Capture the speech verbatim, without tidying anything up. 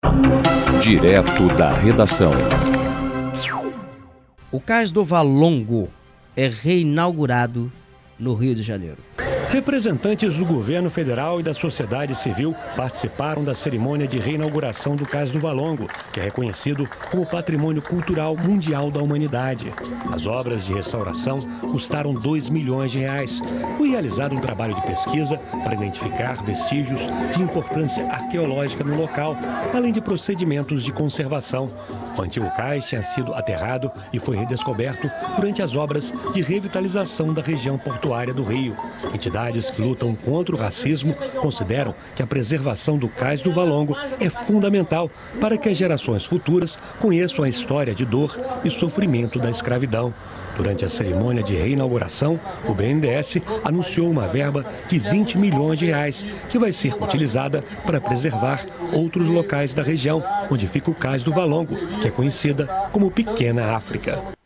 Direto da redação. O Cais do Valongo é reinaugurado no Rio de Janeiro. Representantes do governo federal e da sociedade civil participaram da cerimônia de reinauguração do Cais do Valongo, que é reconhecido como Patrimônio Cultural Mundial da Humanidade. As obras de restauração custaram dois milhões de reais. Foi realizado um trabalho de pesquisa para identificar vestígios de importância arqueológica no local, além de procedimentos de conservação. O antigo cais tinha sido aterrado e foi redescoberto durante as obras de revitalização da região portuária do Rio. Entidades que lutam contra o racismo consideram que a preservação do Cais do Valongo é fundamental para que as gerações futuras conheçam a história de dor e sofrimento da escravidão. Durante a cerimônia de reinauguração, o B N D E S anunciou uma verba de vinte milhões de reais, que vai ser utilizada para preservar outros locais da região, onde fica o Cais do Valongo, que é conhecida como Pequena África.